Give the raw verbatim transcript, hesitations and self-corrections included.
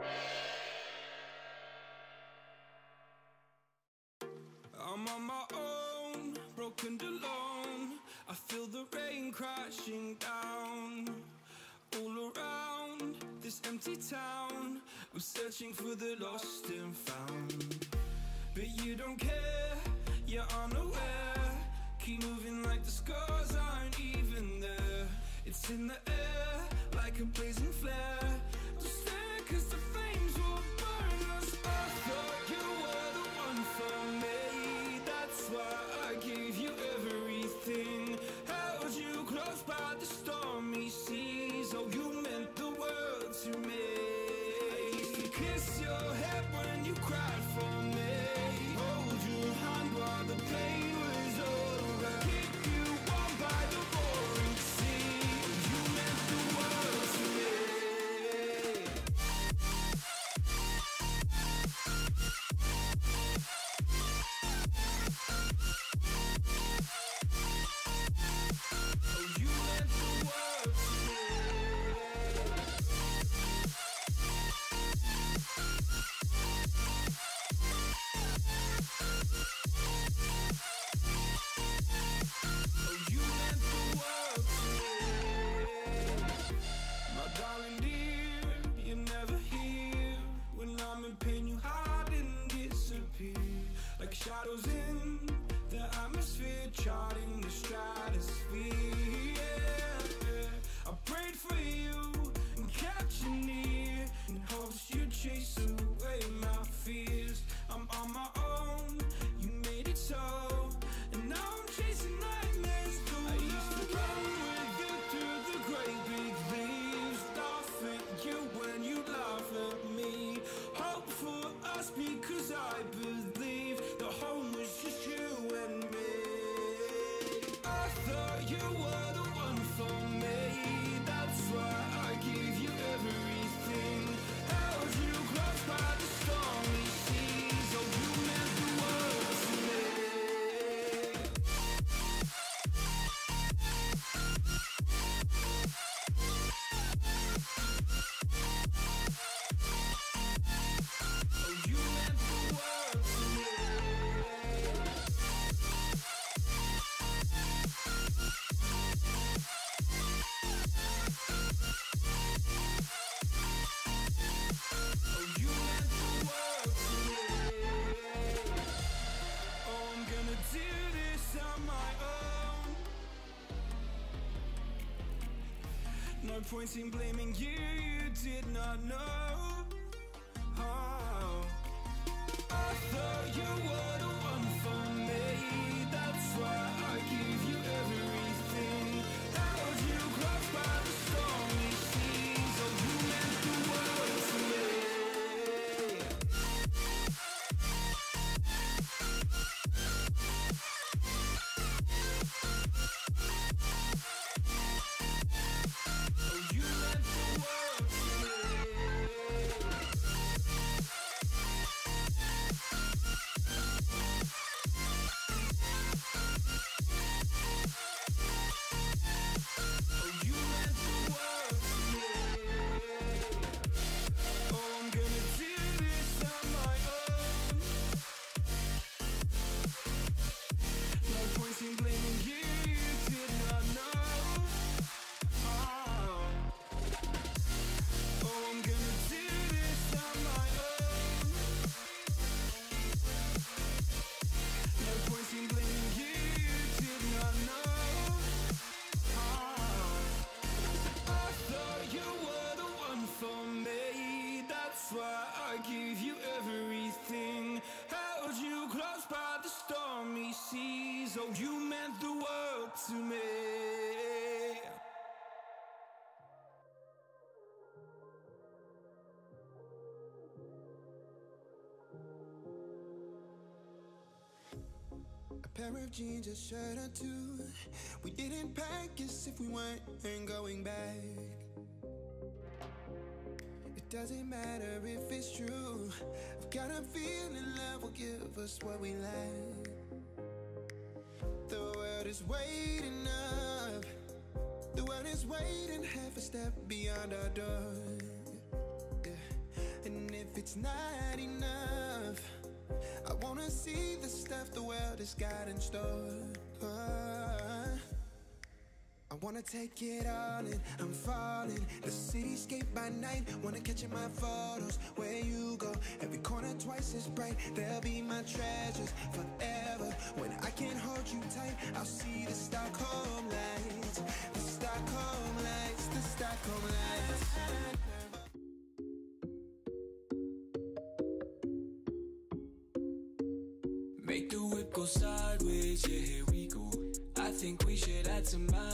I'm on my own, broken alone. I feel the rain crashing down all around this empty town. I'm searching for the lost and found, but you don't care, you're unaware. Keep moving like the scars aren't even there. It's in the air like a blazing flare. Don't stare, cause the flames will burn us. I thought you were the one for me, that's why I gave you everything. Held you close by the stormy seas. Oh, you meant the world to me. I used to kiss your head when you cried for me, hold your hand while the pain was over, keep you warm by the roaring sea. You meant the world to me. Like shadows in the atmosphere, charting the stratosphere. Yeah. I prayed for you and kept you near in hopes you'd chase away my fears. I'm on my own, you made it so, and now I'm chasing nightmares through. I used to run with you through the great big leaves, laugh at you when you laugh at me. Hope for us because I believe the home was just you and me. I thought you were the one for me, that's why I gave you everything. Held you close by the stormy seas. Oh, you meant the world to me. No point in blaming you, you did not know. Oh, I thought you were the one for me, that's why I gave you everything. Held you close by the stormy seas. Oh, you meant the world to me. Oh, you meant the world to me. A pair of jeans, a shirt or two. We didn't pack as if we weren't going back. It doesn't matter if it's true. I've got a feeling love will give us what we lack. The world is waiting up. The world is waiting half a step beyond our door. Yeah. And if it's not enough, I wanna see the stuff the world has got in store. uh, I wanna take it all in, I'm falling. The cityscape by night, wanna catch in my photos. Where you go, every corner twice as bright. They'll be my treasures forever. When I can't hold you tight, I'll see the Stockholm lights. The Stockholm lights, the Stockholm lights. Make the whip go sideways, yeah, here we go. I think we should add some miles